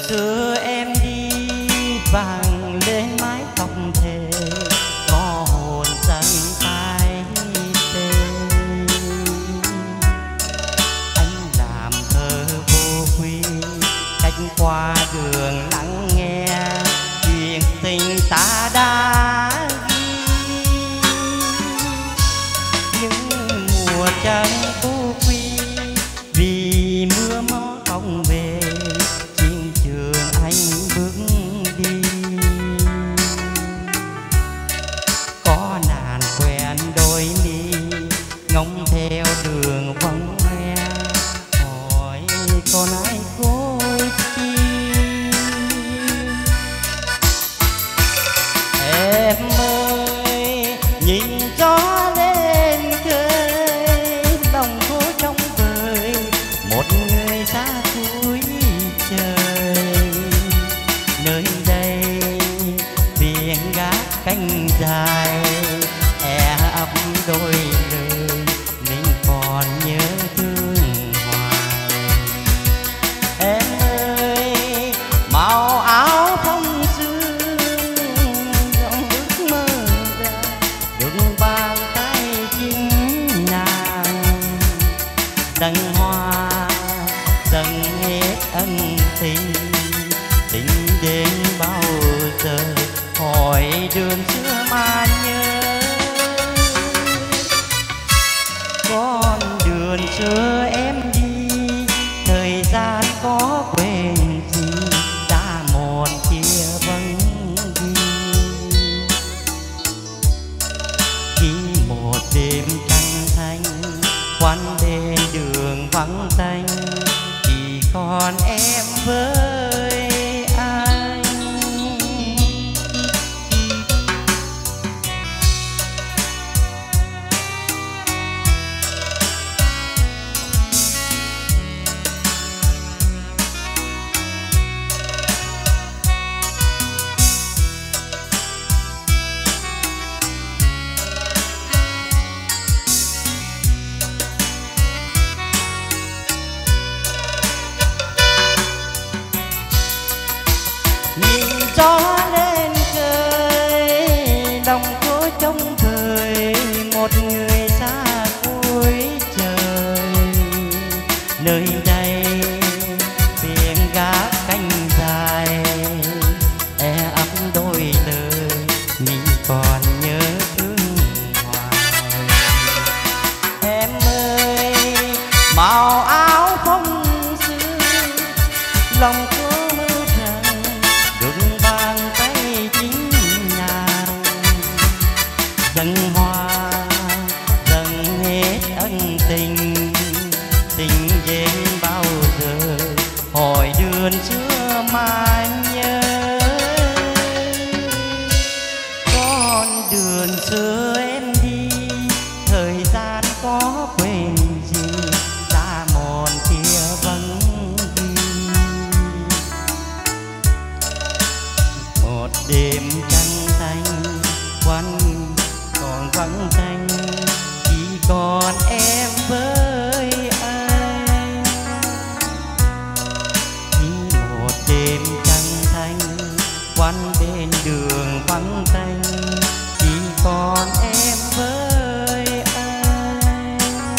xưa em đi vàng lên mái tóc thề, có hồn dần tay tê. Anh làm thơ vô quy, cách qua đường lắng nghe chuyện tình ta đã ghi. Những mùa trăng vô quy vì mưa mó không về, chiến trường anh bước đi. Có nạn quen đôi mi ngóng theo đường vắng hoe, hỏi con ai cối chi. Em ơi nhìn gió lên khơi, lòng khô trong vời một người xa cuối trời. Nơi đây biển gác cánh dài, e ấp đôi lời mình còn nhớ thương hoài. Em ơi màu áo phong sương dòng ước mơ ra, đừng bàn tay chính nàng. Đăng hoa dần hết ân tình, tình đến bao giờ hỏi đường xưa mà nhớ. Con đường xưa em đi, thời gian có quên gì, đã một chia vắng đi. Khi một đêm trăng thanh quán bên đường vắng tanh, chỉ còn em với anh. Nhìn gió lên khơi, lòng cố trông thời một người xa cuối trời. Nơi đây biển gác cánh dài, e ấp đôi lời mình còn nhớ thương hoài. Em ơi màu áo phong sương lòng cố mơ rằng đừng bàn tay chính nàng. Dần hoa dần hết ân tình, tình đến bao giờ hỏi đường xưa mà nhớ. Con đường xưa em đi, thời gian có quên gì, đã mòn kia vắng đi. Một đêm trăng thanh quanh còn vắng tanh, chỉ còn em với anh. Khi một đêm trăng thanh quanh bên đường vắng tanh, chỉ còn em với anh.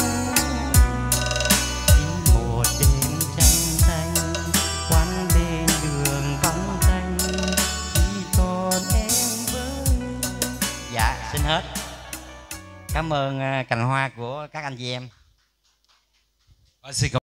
Khi một đêm trăng thanh quanh bên đường vắng tanh, chỉ còn em với. Dạ xin hết. Cảm ơn cành hoa của các anh chị em. Xin cảm